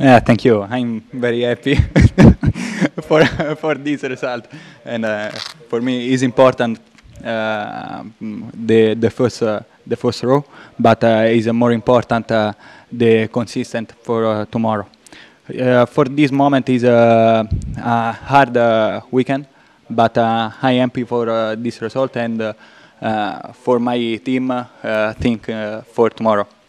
Yeah, thank you. I'm very happy for this result, and for me it's important the first row, but it's more important the consistent for tomorrow. For this moment is a hard weekend, but I am happy for this result and for my team think for tomorrow.